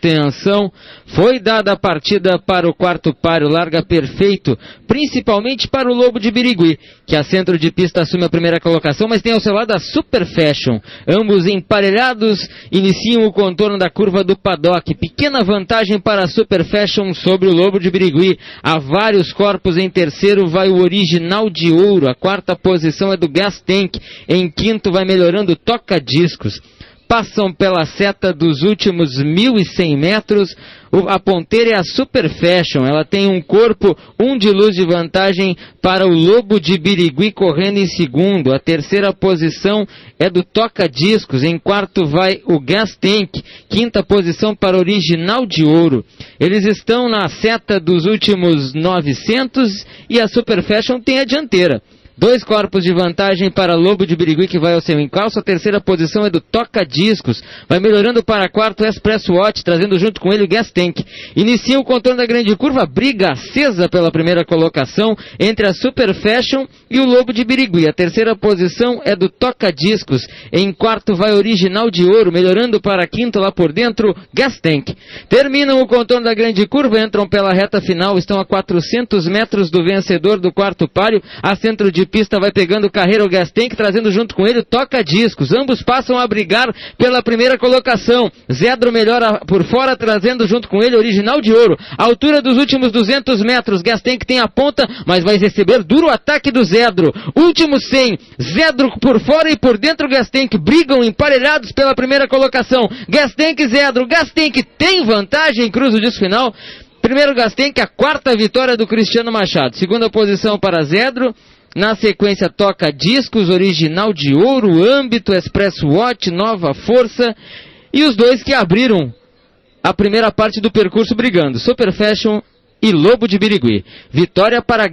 Atenção, foi dada a partida para o quarto páreo, larga perfeito, principalmente para o Lobo de Birigui, que a centro de pista assume a primeira colocação, mas tem ao seu lado a Super Fashion. Ambos emparelhados iniciam o contorno da curva do paddock. Pequena vantagem para a Super Fashion sobre o Lobo de Birigui. Há vários corpos. Em terceiro vai o Original de Ouro. A quarta posição é do Gas Tank. Em quinto vai melhorando Toca Discos. Passam pela seta dos últimos 1.100 metros, a ponteira é a Super Fashion, ela tem um corpo, de luz de vantagem para o Lobo de Birigui correndo em segundo, a terceira posição é do Toca Discos, em quarto vai o Gas Tank, quinta posição para o Original de Ouro. Eles estão na seta dos últimos 900 e a Super Fashion tem a dianteira. 2 corpos de vantagem para Lobo de Birigui, que vai ao seu encalço. A terceira posição é do Toca Discos. Vai melhorando para quarto Expresso Watch, trazendo junto com ele o Gas Tank. Inicia o contorno da grande curva, briga acesa pela primeira colocação entre a Super Fashion e o Lobo de Birigui. A terceira posição é do Toca Discos. Em quarto vai Original de Ouro, melhorando para quinto lá por dentro, Gas Tank. Terminam o contorno da grande curva, entram pela reta final, estão a 400 metros do vencedor do quarto páreo. A centro de pista vai pegando carreira o Gas Tank, trazendo junto com ele o Toca Discos. Ambos passam a brigar pela primeira colocação. Zedro melhora por fora, trazendo junto com ele Original de Ouro. A altura dos últimos 200 metros, Gas Tank tem a ponta, mas vai receber duro ataque do Zedro. Últimos 100, Zedro por fora e por dentro Gas Tank brigam emparelhados pela primeira colocação. Gas Tank e Zedro. Gas Tank tem vantagem, cruza o disco final. Primeiro Gas Tank, a quarta vitória do Cristiano Machado. Segunda posição para Zedro. Na sequência, Toca Discos, Original de Ouro, Âmbito, Expresso Watch, Nova Força. E os dois que abriram a primeira parte do percurso brigando, Super Fashion e Lobo de Birigui. Vitória para